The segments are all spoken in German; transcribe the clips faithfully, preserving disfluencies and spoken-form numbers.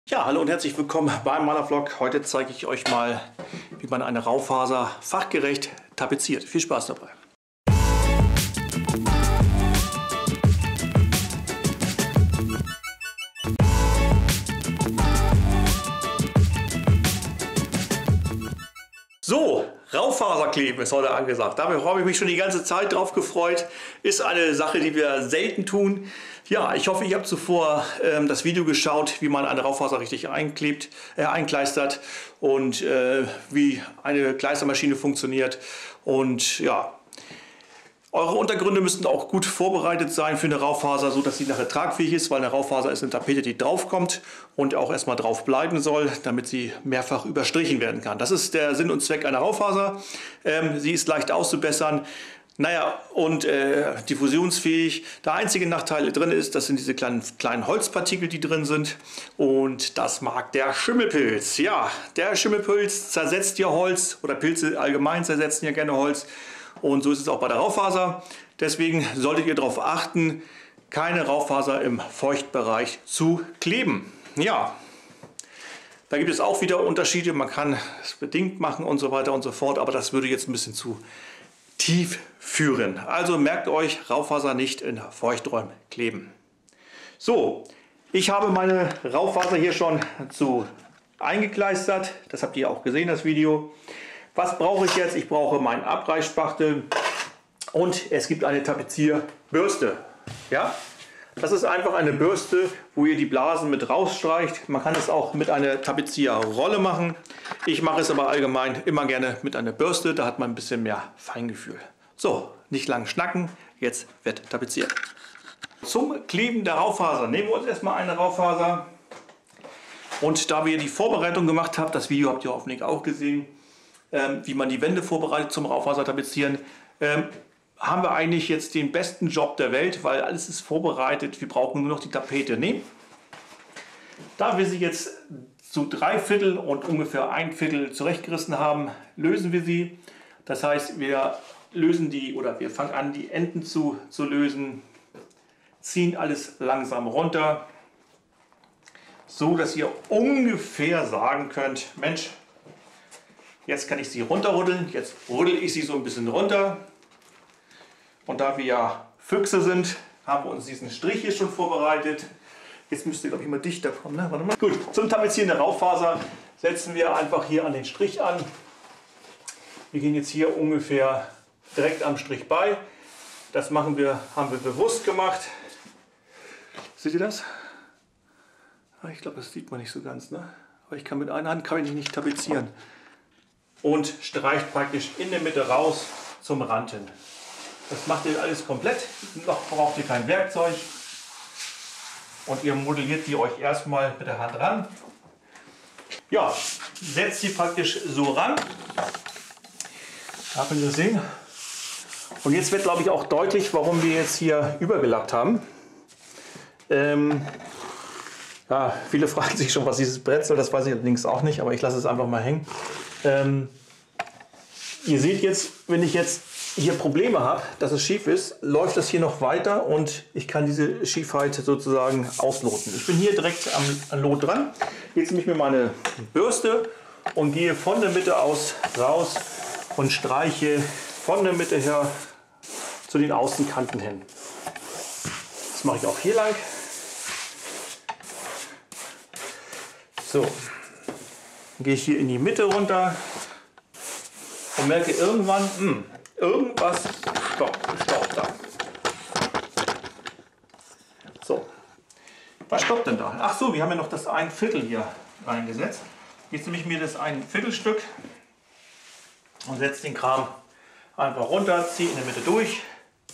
Ja, hallo und herzlich willkommen beim Malervlog. Heute zeige ich euch mal, wie man eine Raufaser fachgerecht tapeziert. Viel Spaß dabei! So, Raufaserkleben ist heute angesagt. Da habe ich mich schon die ganze Zeit drauf gefreut. Ist eine Sache, die wir selten tun. Ja, ich hoffe, ihr habt zuvor ähm, das Video geschaut, wie man eine Raufaser richtig einklebt, äh, einkleistert und äh, wie eine Kleistermaschine funktioniert. Und ja, eure Untergründe müssten auch gut vorbereitet sein für eine Raufaser, so dass sie nachher tragfähig ist, weil eine Raufaser ist eine Tapete, die draufkommt und auch erstmal drauf bleiben soll, damit sie mehrfach überstrichen werden kann. Das ist der Sinn und Zweck einer Raufaser. Ähm, sie ist leicht auszubessern. Naja, und äh, diffusionsfähig. Der einzige Nachteil drin ist, das sind diese kleinen, kleinen Holzpartikel, die drin sind. Und das mag der Schimmelpilz. Ja, der Schimmelpilz zersetzt ja Holz, oder Pilze allgemein zersetzen ja gerne Holz. Und so ist es auch bei der Raufaser. Deswegen solltet ihr darauf achten, keine Raufaser im Feuchtbereich zu kleben. Ja, da gibt es auch wieder Unterschiede. Man kann es bedingt machen und so weiter und so fort. Aber das würde jetzt ein bisschen zu tief führen. Also merkt euch, Raufaser nicht in Feuchträumen kleben. So, ich habe meine Raufaser hier schon zu eingekleistert. Das habt ihr auch gesehen, das Video. Was brauche ich jetzt? Ich brauche meinen Abreißspachtel und es gibt eine Tapezierbürste. Ja? Das ist einfach eine Bürste, wo ihr die Blasen mit rausstreicht. Man kann es auch mit einer Tapezierrolle machen. Ich mache es aber allgemein immer gerne mit einer Bürste. Da hat man ein bisschen mehr Feingefühl. So, nicht lang schnacken. Jetzt wird tapeziert. Zum Kleben der Raufaser nehmen wir uns erstmal eine Raufaser. Und da wir die Vorbereitung gemacht haben, das Video habt ihr hoffentlich auch gesehen, ähm, wie man die Wände vorbereitet zum Raufaser tapezieren, ähm, haben wir eigentlich jetzt den besten Job der Welt, weil alles ist vorbereitet. Wir brauchen nur noch die Tapete nehmen. Da wir sie jetzt zu drei Viertel und ungefähr ein Viertel zurechtgerissen haben, lösen wir sie. Das heißt, wir lösen die oder wir fangen an, die Enden zu, zu lösen, ziehen alles langsam runter, so dass ihr ungefähr sagen könnt, Mensch, jetzt kann ich sie runterruddeln. Jetzt ruddel ich sie so ein bisschen runter. Und da wir ja Füchse sind, haben wir uns diesen Strich hier schon vorbereitet. Jetzt müsst ihr, glaube ich, mal dichter kommen. Ne? Warte mal. Gut, zum Tapezieren der Raufaser setzen wir einfach hier an den Strich an. Wir gehen jetzt hier ungefähr direkt am Strich bei. Das machen wir, haben wir bewusst gemacht. Seht ihr das? Ich glaube, das sieht man nicht so ganz. Ne? Aber ich kann mit einer Hand kann ich nicht tapezieren. Und streicht praktisch in der Mitte raus zum Rand hin. Das macht ihr alles komplett. Noch braucht ihr kein Werkzeug. Und ihr modelliert die euch erstmal mit der Hand ran. Ja, setzt sie praktisch so ran. Da könnt ihr das sehen. Und jetzt wird, glaube ich, auch deutlich, warum wir jetzt hier übergelappt haben. Ähm, ja, viele fragen sich schon, was dieses Brett soll. Das weiß ich allerdings auch nicht, aber ich lasse es einfach mal hängen. Ähm, ihr seht jetzt, wenn ich jetzt hier Probleme habe, dass es schief ist, läuft das hier noch weiter und ich kann diese Schiefheit sozusagen ausloten. Ich bin hier direkt am, am Lot dran. Jetzt nehme ich mir meine Bürste und gehe von der Mitte aus raus und streiche von der Mitte her zu den Außenkanten hin. Das mache ich auch hier lang. So, dann gehe ich hier in die Mitte runter und merke irgendwann, mh, irgendwas stoppt, stoppt da. So, was stoppt denn da? Ach so, wir haben ja noch das ein Viertel hier reingesetzt. Jetzt nehme ich mir das ein Viertelstück und setze den Kram einfach runter, ziehe in der Mitte durch,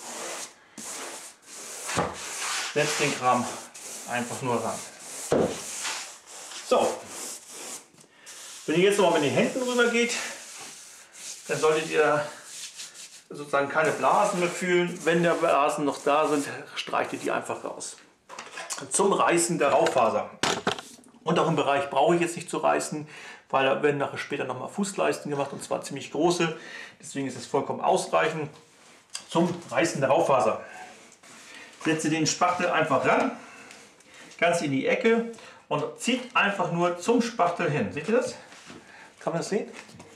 setze den Kram einfach nur ran. So, wenn ihr jetzt noch mal mit den Händen rüber geht, dann solltet ihr sozusagen keine Blasen mehr fühlen. Wenn der Blasen noch da sind, streicht ihr die einfach raus. Zum Reißen der Raufaser. Unteren Bereich brauche ich jetzt nicht zu reißen, weil da werden nachher später nochmal Fußleisten gemacht und zwar ziemlich große. Deswegen ist es vollkommen ausreichend. Zum Reißen der Raufaser. Setze den Spachtel einfach ran, ganz in die Ecke und zieht einfach nur zum Spachtel hin. Seht ihr das? Kann man das sehen?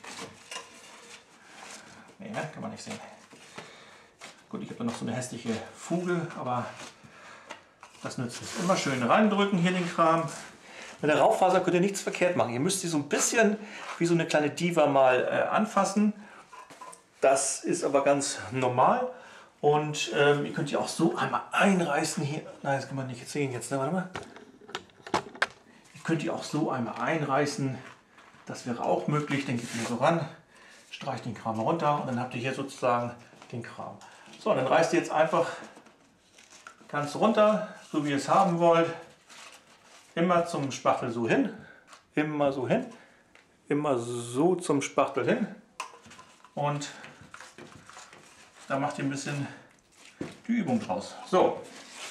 Nee, ne? Kann man nicht sehen. Gut, ich habe da noch so eine hässliche Fuge, aber das nützt es. Immer schön reindrücken hier den Kram. Mit der Raufaser könnt ihr nichts verkehrt machen. Ihr müsst sie so ein bisschen wie so eine kleine Diva mal äh, anfassen. Das ist aber ganz normal. Und ähm, ihr könnt die auch so einmal einreißen hier. Nein, das kann man nicht sehen jetzt. Ne? Warte mal. Ihr könnt die auch so einmal einreißen. Das wäre auch möglich. Dann geht ihr so ran, streicht den Kram runter und dann habt ihr hier sozusagen den Kram. So, dann reißt ihr jetzt einfach ganz runter, so wie ihr es haben wollt. Immer zum Spachtel so hin, immer so hin, immer so zum Spachtel hin und da macht ihr ein bisschen die Übung draus. So,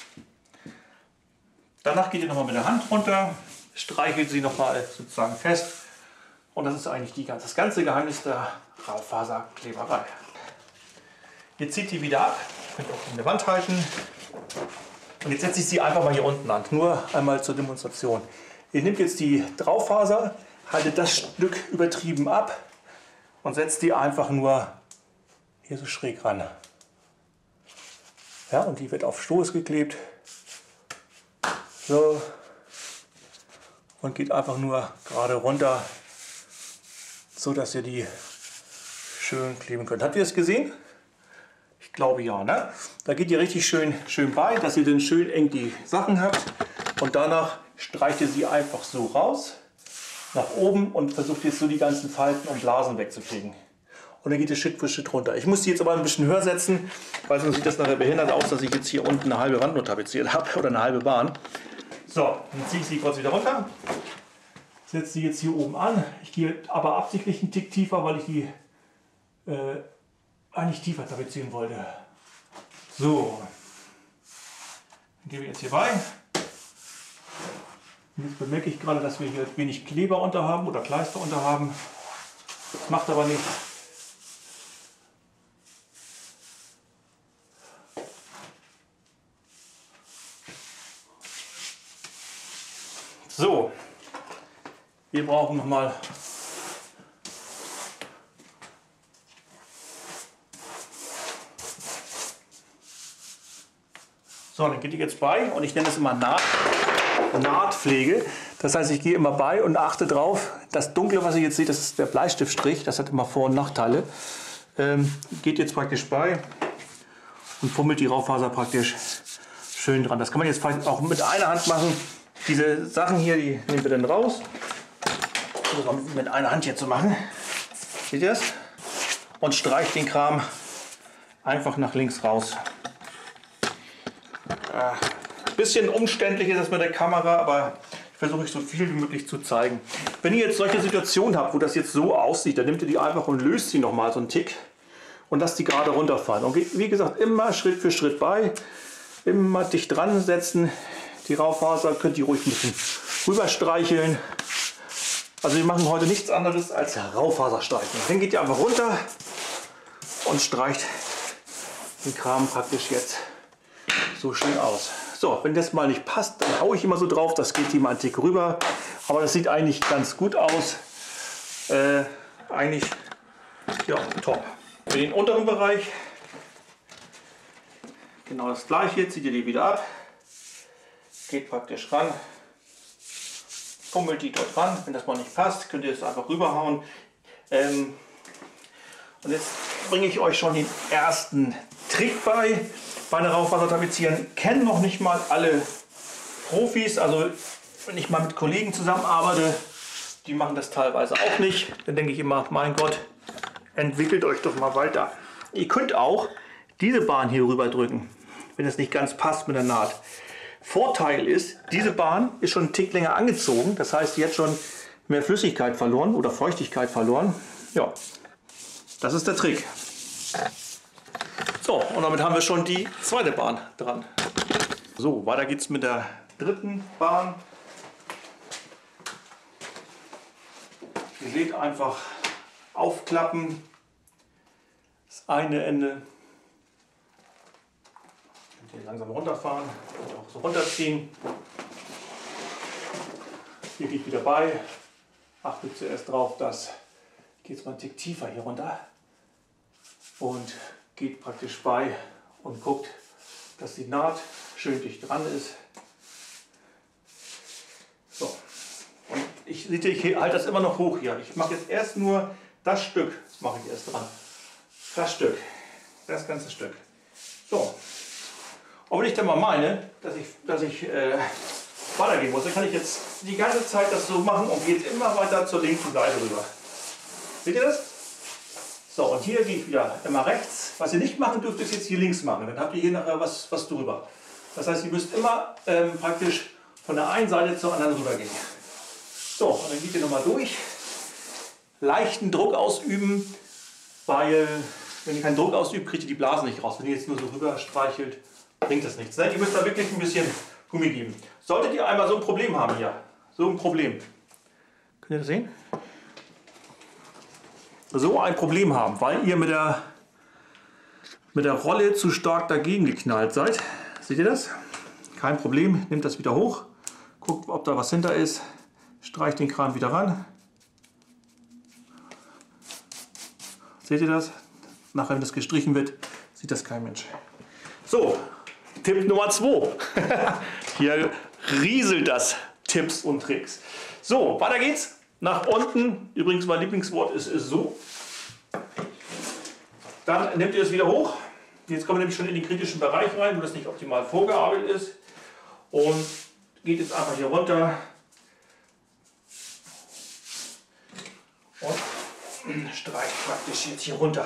danach geht ihr nochmal mit der Hand runter, streichelt sie nochmal sozusagen fest und das ist eigentlich die, das ganze Geheimnis der Raufaserkleberei. Jetzt zieht die wieder ab, könnt ihr auch in der Wand halten. Und jetzt setze ich sie einfach mal hier unten an, nur einmal zur Demonstration. Ihr nehmt jetzt die Drauffaser, haltet das Stück übertrieben ab und setzt die einfach nur hier so schräg ran. Ja, und die wird auf Stoß geklebt. So. Und geht einfach nur gerade runter, so dass ihr die schön kleben könnt. Habt ihr es gesehen? Ich glaube ja, ne? Da geht ihr richtig schön, schön bei, dass ihr dann schön eng die Sachen habt. Und danach streicht ihr sie einfach so raus, nach oben und versucht jetzt so die ganzen Falten und Blasen wegzukriegen. Und dann geht es Schritt für Schritt runter. Ich muss die jetzt aber ein bisschen höher setzen, weil sonst sieht das nachher behindert aus, dass ich jetzt hier unten eine halbe Wand nur tapeziert habe oder eine halbe Bahn. So, dann ziehe ich sie kurz wieder runter. Setze sie jetzt hier oben an. Ich gehe aber absichtlich einen Tick tiefer, weil ich die äh, eigentlich tiefer tapezieren wollte. So, dann gebe ich jetzt hier bei. Und jetzt bemerke ich gerade, dass wir hier wenig Kleber unter haben oder Kleister unter haben. Das macht aber nichts. So, wir brauchen noch mal So, dann geht ihr jetzt bei und ich nenne das immer Naht, Nahtpflege. Das heißt, ich gehe immer bei und achte drauf. Das Dunkle, was ihr jetzt seht, das ist der Bleistiftstrich. Das hat immer Vor- und Nachteile. Ähm, geht jetzt praktisch bei und fummelt die Raufaser praktisch schön dran. Das kann man jetzt auch mit einer Hand machen. Diese Sachen hier, die nehmen wir dann raus. Das auch mit einer Hand hier zu machen. Seht ihr das? Und streicht den Kram einfach nach links raus. Ein bisschen umständlich ist das mit der Kamera, aber ich versuche so viel wie möglich zu zeigen. Wenn ihr jetzt solche Situationen habt, wo das jetzt so aussieht, dann nehmt ihr die einfach und löst sie noch mal so einen Tick und lasst die gerade runterfallen. Und wie gesagt, immer Schritt für Schritt bei, immer dicht dran setzen. Die Raufaser könnt ihr ruhig ein bisschen rüber streicheln. Also wir machen heute nichts anderes als Raufaser streichen. Dann geht ihr einfach runter und streicht den Kram praktisch jetzt so schön aus. So, wenn das mal nicht passt, dann haue ich immer so drauf, das geht hier mal einen Tick rüber. Aber das sieht eigentlich ganz gut aus. Äh, eigentlich, ja, top. Für den unteren Bereich genau das gleiche, zieht ihr die wieder ab, geht praktisch ran, fummelt die dort ran. Wenn das mal nicht passt, könnt ihr es einfach rüberhauen. Ähm, und jetzt bringe ich euch schon den ersten Trick bei. Bei der Raufaser tapezieren kennen noch nicht mal alle Profis. Also wenn ich mal mit Kollegen zusammenarbeite, die machen das teilweise auch nicht. Dann denke ich immer, mein Gott, entwickelt euch doch mal weiter. Ihr könnt auch diese Bahn hier rüber drücken, wenn es nicht ganz passt mit der Naht. Vorteil ist, diese Bahn ist schon einen Tick länger angezogen. Das heißt, sie hat schon mehr Flüssigkeit verloren oder Feuchtigkeit verloren. Ja, das ist der Trick. So, und damit haben wir schon die zweite Bahn dran. So, weiter geht's mit der dritten Bahn. Ihr seht, einfach aufklappen. Das eine Ende. Könnt ihr langsam runterfahren und auch so runterziehen. Hier geht wieder bei. Achtet zuerst drauf, dass ich gehe jetzt mal einen Tick tiefer hier runter und geht praktisch bei und guckt, dass die Naht schön dicht dran ist. So. Und ich, seht ihr, ich halte das immer noch hoch hier. Ich mache jetzt erst nur das Stück, mache ich erst dran. Das Stück, das ganze Stück. So. Und wenn ich dann mal meine, dass ich, dass ich äh, weitergehen muss, dann kann ich jetzt die ganze Zeit das so machen und gehe jetzt immer weiter zur linken Seite rüber. Seht ihr das? So, und hier gehe ich wieder immer rechts. Was ihr nicht machen dürft, ist jetzt hier links machen. Dann habt ihr hier nachher was, was drüber. Das heißt, ihr müsst immer ähm, praktisch von der einen Seite zur anderen rüber gehen. So, und dann geht ihr nochmal durch. Leichten Druck ausüben, weil wenn ihr keinen Druck ausübt, kriegt ihr die Blasen nicht raus. Wenn ihr jetzt nur so rüber streichelt, bringt das nichts. Ihr müsst da wirklich ein bisschen Gummi geben. Solltet ihr einmal so ein Problem haben hier, so ein Problem, könnt ihr das sehen? So ein Problem haben, weil ihr mit der, mit der Rolle zu stark dagegen geknallt seid. Seht ihr das? Kein Problem, nehmt das wieder hoch, guckt, ob da was hinter ist, streicht den Kran wieder ran. Seht ihr das? Nachher, wenn das gestrichen wird, sieht das kein Mensch. So, Tipp Nummer zwei. Hier rieselt das. Tipps und Tricks. So, weiter geht's. Nach unten. Übrigens, mein Lieblingswort ist, ist so. Dann nehmt ihr es wieder hoch. Jetzt kommen wir nämlich schon in den kritischen Bereich rein, wo das nicht optimal vorgearbeitet ist. Und geht jetzt einfach hier runter. Und streicht praktisch jetzt hier runter.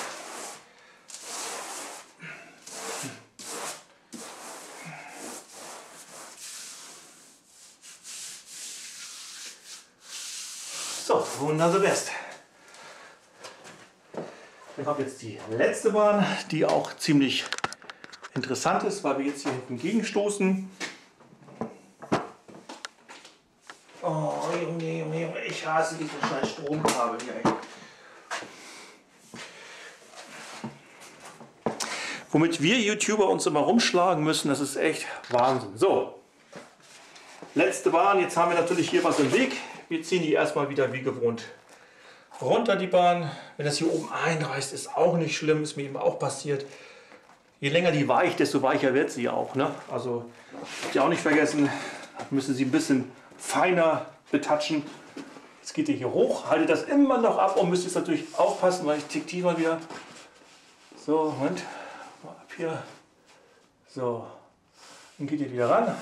So, wunderbar best. Wir haben jetzt die letzte Bahn, die auch ziemlich interessant ist, weil wir jetzt hier hinten gegenstoßen. Oh, Junge, Junge, Junge, ich hasse diesen scheiß Stromkabel hier. Ey. Womit wir YouTuber uns immer rumschlagen müssen, das ist echt Wahnsinn. So, letzte Bahn, jetzt haben wir natürlich hier was im Weg. Wir ziehen die erstmal wieder wie gewohnt runter, die Bahn. Wenn das hier oben einreißt, ist auch nicht schlimm, ist mir eben auch passiert. Je länger die weicht, desto weicher wird sie auch. Ne? Also, habt ihr auch nicht vergessen, müssen sie ein bisschen feiner betatschen. Jetzt geht ihr hier hoch, haltet das immer noch ab und müsst jetzt natürlich aufpassen, weil ich tick tiefer wieder. So, Moment, mal ab hier. So, dann geht ihr wieder ran.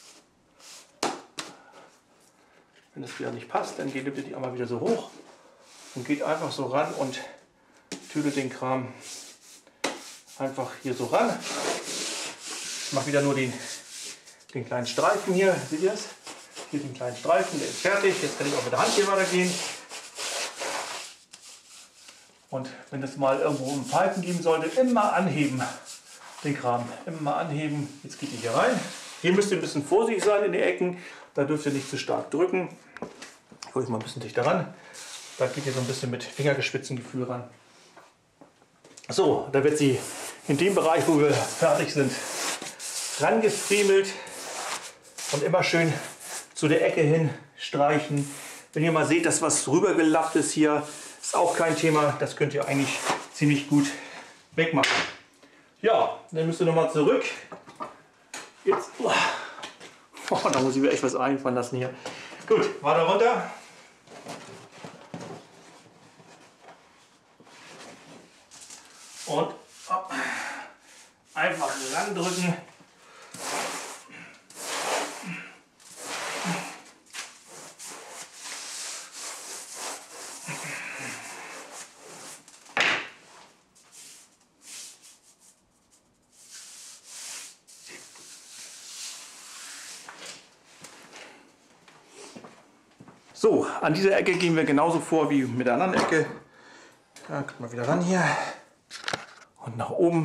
Wenn das wieder nicht passt, dann geht ihr die einmal wieder so hoch und geht einfach so ran und tüdelt den Kram einfach hier so ran. Ich mache wieder nur den, den kleinen Streifen hier, seht ihr das? Hier den kleinen Streifen, der ist fertig. Jetzt kann ich auch mit der Hand hier weitergehen. Und wenn es mal irgendwo einen Pfeifen geben sollte, immer anheben den Kram, immer anheben. Jetzt geht ihr hier rein. Hier müsst ihr ein bisschen vorsichtig sein in den Ecken. Da dürft ihr nicht zu stark drücken. Ich hole ich mal ein bisschen dichter ran. Da geht ihr so ein bisschen mit Fingergespitzengefühl ran. So, da wird sie in dem Bereich, wo wir fertig sind, rangefriemelt und immer schön zu der Ecke hin streichen. Wenn ihr mal seht, dass was drüber gelappt ist hier, ist auch kein Thema. Das könnt ihr eigentlich ziemlich gut wegmachen. Ja, dann müsst ihr nochmal zurück. Jetzt, oh, oh, da muss ich mir echt was einfallen lassen hier. Gut, weiter runter. Und hopp, einfach randrücken. So, an dieser Ecke gehen wir genauso vor wie mit der anderen Ecke. Da kommt man wieder ran hier. Und nach oben.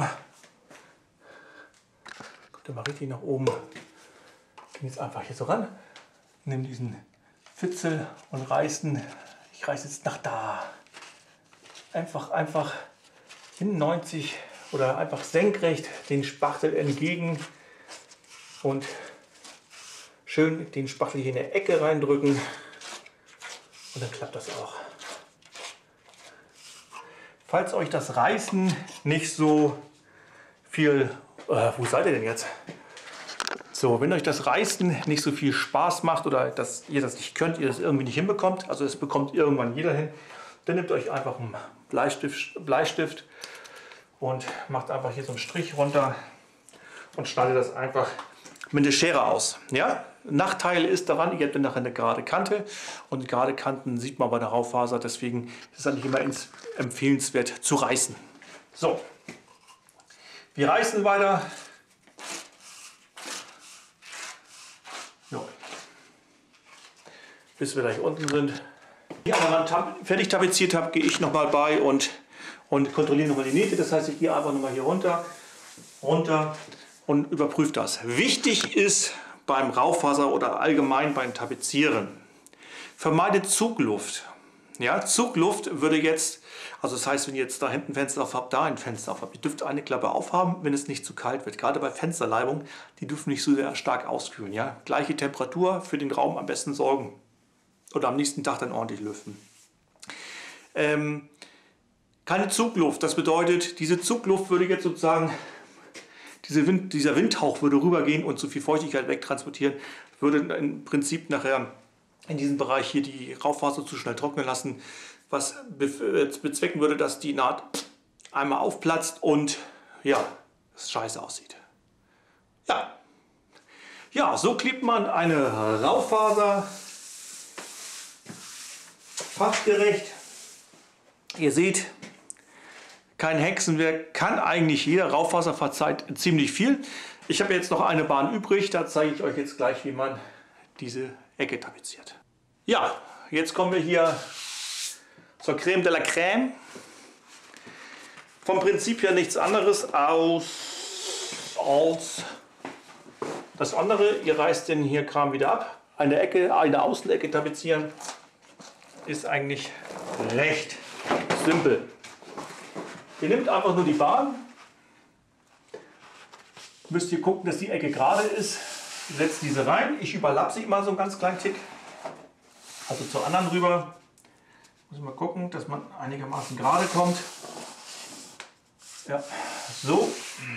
Kommt ihr mal richtig nach oben. Gehen jetzt einfach hier so ran. Nimm diesen Fitzel und reißen. Ich reiße jetzt nach da. Einfach, einfach hin neunzig oder einfach senkrecht den Spachtel entgegen. Und schön den Spachtel hier in der Ecke reindrücken und dann klappt das auch. Falls euch das Reißen nicht so viel... Äh, wo seid ihr denn jetzt? So, wenn euch das Reißen nicht so viel Spaß macht oder dass ihr das nicht könnt, ihr das irgendwie nicht hinbekommt, also es bekommt irgendwann jeder hin, dann nehmt euch einfach einen Bleistift, Bleistift und macht einfach hier so einen Strich runter und schneidet das einfach mit der Schere aus. Ja? Nachteil ist daran, ihr habt dann nachher eine gerade Kante und gerade Kanten sieht man bei der Raufaser, deswegen ist es eigentlich immer empfehlenswert zu reißen. So, wir reißen weiter. Jo. Bis wir gleich unten sind. Hier an der Wand fertig tapeziert habe, gehe ich nochmal bei und, und kontrolliere nochmal die Nähte. Das heißt, ich gehe einfach nochmal hier runter, runter und überprüfe das. Wichtig ist beim Raufaser oder allgemein beim Tapezieren, vermeidet Zugluft. Ja, Zugluft würde jetzt, also das heißt, wenn ihr jetzt da hinten ein Fenster auf habt, da ein Fenster auf habt, ihr dürft eine Klappe aufhaben, wenn es nicht zu kalt wird. Gerade bei Fensterleibung, die dürfen nicht so sehr stark auskühlen. Ja? Gleiche Temperatur, für den Raum am besten sorgen. Oder am nächsten Tag dann ordentlich lüften. Ähm, keine Zugluft, das bedeutet, diese Zugluft würde jetzt sozusagen, diese Wind, dieser Windhauch würde rübergehen und zu viel Feuchtigkeit wegtransportieren, würde im Prinzip nachher in diesem Bereich hier die Raufaser zu schnell trocknen lassen, was bezwecken würde, dass die Naht einmal aufplatzt und ja, es scheiße aussieht. Ja, ja, so klebt man eine Raufaser fachgerecht. Ihr seht, kein Hexenwerk, kann eigentlich jeder. Raufaser verzeiht ziemlich viel. Ich habe jetzt noch eine Bahn übrig, da zeige ich euch jetzt gleich, wie man diese Ecke tapeziert. Ja, jetzt kommen wir hier zur Creme de la Creme. Vom Prinzip her nichts anderes aus, als das andere. Ihr reißt den hier Kram wieder ab. Eine Ecke, eine Außenecke tapezieren ist eigentlich recht simpel. Ihr nehmt einfach nur die Bahn, müsst ihr gucken, dass die Ecke gerade ist, setzt diese rein. Ich überlappe sie immer so einen ganz kleinen Tick, also zur anderen rüber. Muss mal gucken, dass man einigermaßen gerade kommt. Ja, so.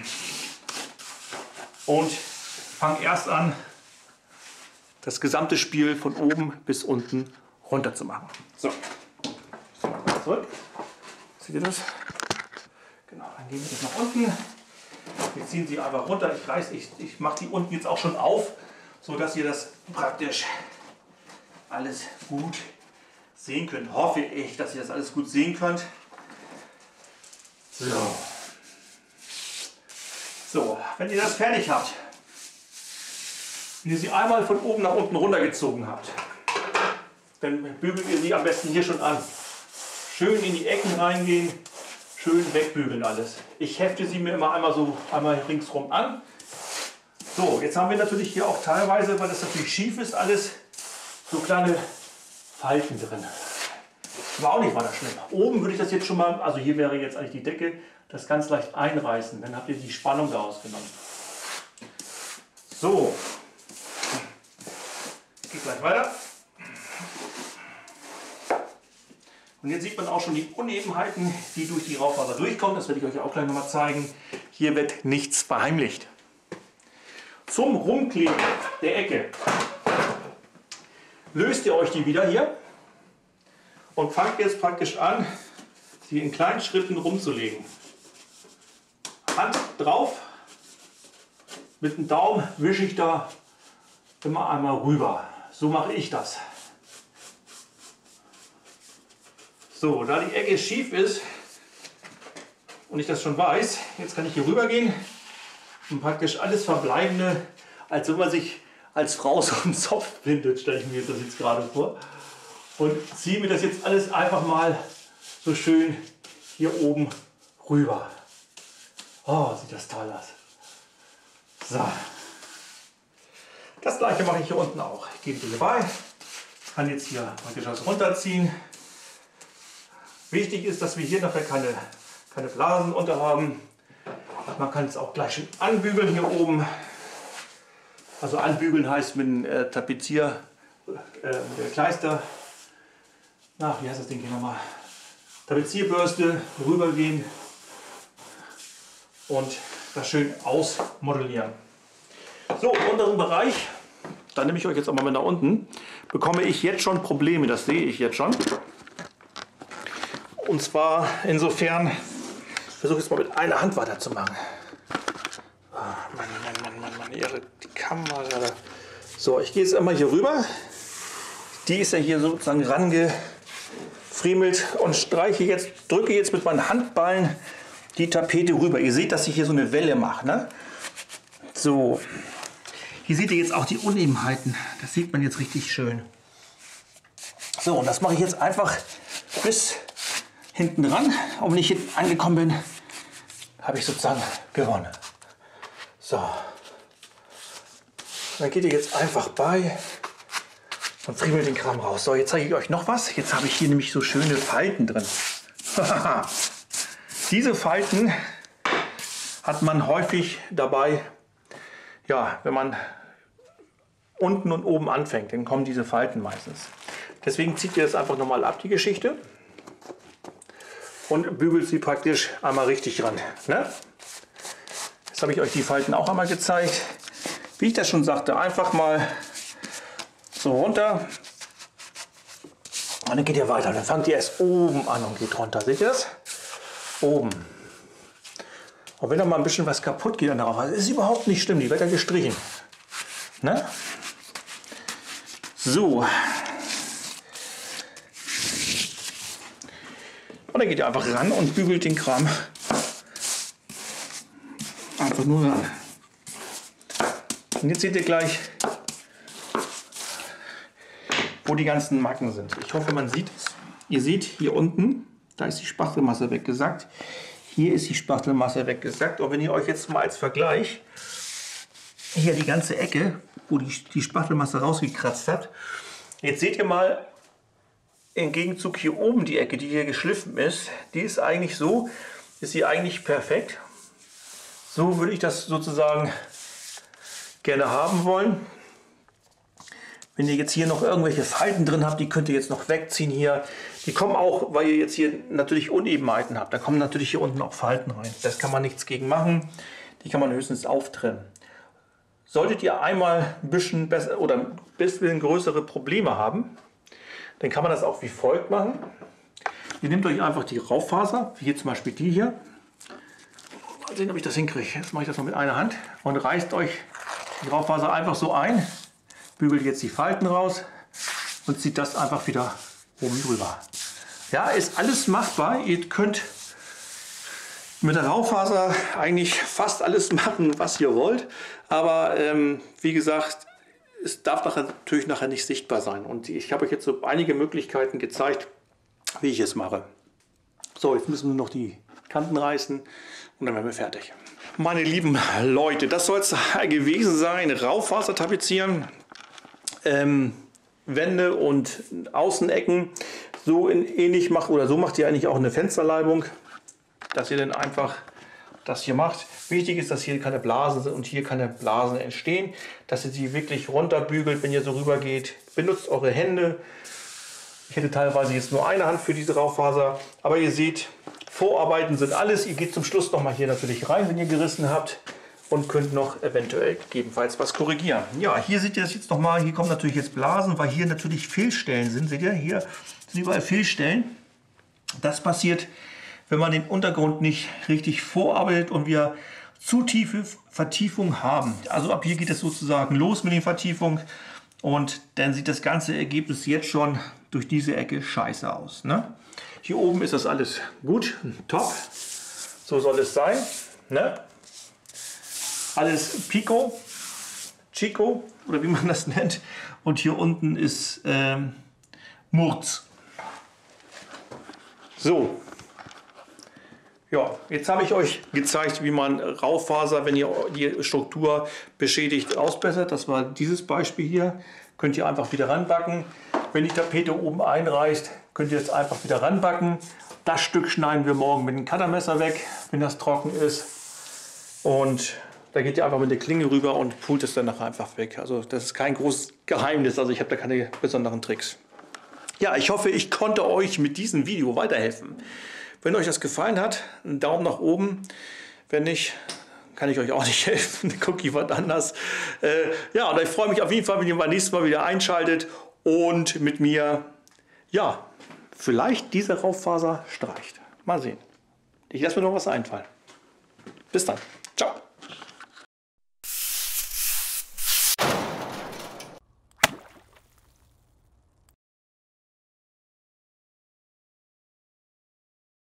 Und fange erst an, das gesamte Spiel von oben bis unten runter zu machen. So, so zurück. Seht ihr das? Genau, dann gehen wir das nach unten. Wir ziehen sie einfach runter. Ich reiß, ich, ich mache die unten jetzt auch schon auf, so dass ihr das praktisch alles gut sehen könnt. Hoffe ich, dass ihr das alles gut sehen könnt. So. So, wenn ihr das fertig habt, wenn ihr sie einmal von oben nach unten runtergezogen habt, dann bügelt ihr sie am besten hier schon an. Schön in die Ecken reingehen, schön wegbügeln alles. Ich hefte sie mir immer einmal so einmal ringsrum an. So, jetzt haben wir natürlich hier auch teilweise, weil das natürlich schief ist, alles so kleine Falten drin. War auch nicht weiter schlimm. Oben würde ich das jetzt schon mal, also hier wäre jetzt eigentlich die Decke, das ganz leicht einreißen. Dann habt ihr die Spannung daraus genommen. So, geht gleich weiter. Und jetzt sieht man auch schon die Unebenheiten, die durch die Raufaser durchkommen. Das werde ich euch auch gleich nochmal zeigen. Hier wird nichts verheimlicht. Zum Rumkleben der Ecke löst ihr euch die wieder hier und fangt jetzt praktisch an, sie in kleinen Schritten rumzulegen. Hand drauf, mit dem Daumen wische ich da immer einmal rüber. So mache ich das. So, da die Ecke schief ist und ich das schon weiß, jetzt kann ich hier rüber gehen und praktisch alles Verbleibende, als wenn man sich als Frau so einen Zopf bindet, stelle ich mir das jetzt gerade vor. Und ziehe mir das jetzt alles einfach mal so schön hier oben rüber. Oh, sieht das toll aus. So. Das gleiche mache ich hier unten auch. Ich gebe hier bei, kann jetzt hier praktisch das runterziehen. Wichtig ist, dass wir hier nachher keine, keine Blasen unter haben. Man kann es auch gleich schon anbügeln hier oben. Also anbügeln heißt mit dem äh, Tapezier, äh, der Kleister, na, wie heißt das Ding hier nochmal? Tapezierbürste rübergehen und das schön ausmodellieren. So, im unteren Bereich, da nehme ich euch jetzt auch mal mit nach unten, bekomme ich jetzt schon Probleme, das sehe ich jetzt schon. Und zwar insofern, ich versuche es mal mit einer Hand weiterzumachen. Oh, Mann, Mann, Mann, Mann, Mann, ihre, die Kamera. So, ich gehe jetzt einmal hier rüber. Die ist ja hier sozusagen rangefriemelt und streiche jetzt, drücke jetzt mit meinen Handballen die Tapete rüber. Ihr seht, dass ich hier so eine Welle mache, ne? So, hier seht ihr jetzt auch die Unebenheiten. Das sieht man jetzt richtig schön. So, und das mache ich jetzt einfach bis hinten ran. Und wenn ich hinten angekommen bin, habe ich sozusagen gewonnen. So, dann geht ihr jetzt einfach bei und friemelt den Kram raus. So, jetzt zeige ich euch noch was. Jetzt habe ich hier nämlich so schöne Falten drin. Diese Falten hat man häufig dabei, ja, wenn man unten und oben anfängt, dann kommen diese Falten meistens. Deswegen zieht ihr das einfach nochmal ab, die Geschichte, und bügelt sie praktisch einmal richtig ran. Ne? Jetzt habe ich euch die Falten auch einmal gezeigt. Wie ich das schon sagte, einfach mal so runter und dann geht ihr weiter. Dann fangt ihr erst oben an und geht runter. Seht ihr das? Oben. Und wenn da mal ein bisschen was kaputt geht an der Raufaser, ist überhaupt nicht schlimm, die wird ja gestrichen. Ne? So. Und dann geht ihr einfach ran und bügelt den Kram einfach nur ran. Und jetzt seht ihr gleich, wo die ganzen Macken sind. Ich hoffe, man sieht es. Ihr seht hier unten, da ist die Spachtelmasse weggesackt. Hier ist die Spachtelmasse weggesackt. Und wenn ihr euch jetzt mal als Vergleich hier die ganze Ecke, wo die, die Spachtelmasse rausgekratzt hat, jetzt seht ihr mal im Gegenzug hier oben die Ecke, die hier geschliffen ist, die ist eigentlich so, ist sie eigentlich perfekt. So würde ich das sozusagen gerne haben wollen. Wenn ihr jetzt hier noch irgendwelche Falten drin habt, die könnt ihr jetzt noch wegziehen hier. Die kommen auch, weil ihr jetzt hier natürlich Unebenheiten habt. Da kommen natürlich hier unten auch Falten rein. Das kann man nichts gegen machen. Die kann man höchstens auftrennen. Solltet ihr einmal ein bisschen besser oder ein bisschen größere Probleme haben, dann kann man das auch wie folgt machen. Ihr nehmt euch einfach die Rauffaser, wie hier zum Beispiel die hier. Mal sehen, ob ich das hinkriege. Jetzt mache ich das noch mit einer Hand und reißt euch die Rauffaser einfach so ein. Bügelt jetzt die Falten raus und zieht das einfach wieder oben drüber. Ja, ist alles machbar. Ihr könnt mit der Rauffaser eigentlich fast alles machen, was ihr wollt. Aber ähm, wie gesagt, es darf nachher, natürlich nachher nicht sichtbar sein. Und ich habe euch jetzt so einige Möglichkeiten gezeigt, wie ich es mache. So, jetzt müssen wir noch die Kanten reißen und dann werden wir fertig. Meine lieben Leute, das soll es gewesen sein. Rauffaser tapezieren. Ähm, Wände und Außenecken so in, ähnlich macht, oder so macht ihr eigentlich auch eine Fensterleibung, dass ihr dann einfach das hier macht. Wichtig ist, dass hier keine Blasen sind und hier keine Blasen entstehen, dass ihr sie wirklich runterbügelt, wenn ihr so rüber geht. Benutzt eure Hände. Ich hätte teilweise jetzt nur eine Hand für diese Rauffaser, aber ihr seht, Vorarbeiten sind alles. Ihr geht zum Schluss noch mal hier natürlich rein, wenn ihr gerissen habt. Und könnt noch eventuell gegebenenfalls was korrigieren. Ja, hier seht ihr das jetzt nochmal. Hier kommen natürlich jetzt Blasen, weil hier natürlich Fehlstellen sind. Seht ihr, hier sind überall Fehlstellen. Das passiert, wenn man den Untergrund nicht richtig vorarbeitet und wir zu tiefe Vertiefung haben. Also ab hier geht es sozusagen los mit den Vertiefungen. Und dann sieht das ganze Ergebnis jetzt schon durch diese Ecke scheiße aus. Ne? Hier oben ist das alles gut, top. So soll es sein. Ne? Alles Pico, Chico oder wie man das nennt. Und hier unten ist ähm, Murz. So. Ja, jetzt habe ich euch gezeigt, wie man Rauffaser, wenn ihr die Struktur beschädigt, ausbessert. Das war dieses Beispiel hier. Könnt ihr einfach wieder ranbacken. Wenn die Tapete oben einreißt, könnt ihr jetzt einfach wieder ranbacken. Das Stück schneiden wir morgen mit dem Cuttermesser weg, wenn das trocken ist. Und Da geht ihr einfach mit der Klinge rüber und pult es dann nachher einfach weg. Also das ist kein großes Geheimnis, also ich habe da keine besonderen Tricks. Ja, ich hoffe, ich konnte euch mit diesem Video weiterhelfen. Wenn euch das gefallen hat, einen Daumen nach oben. Wenn nicht, kann ich euch auch nicht helfen. Dann gucke ich was anders. Äh, ja, und ich freue mich auf jeden Fall, wenn ihr beim nächsten Mal wieder einschaltet und mit mir, ja, vielleicht diese Raufaser streicht. Mal sehen. Ich lasse mir noch was einfallen. Bis dann.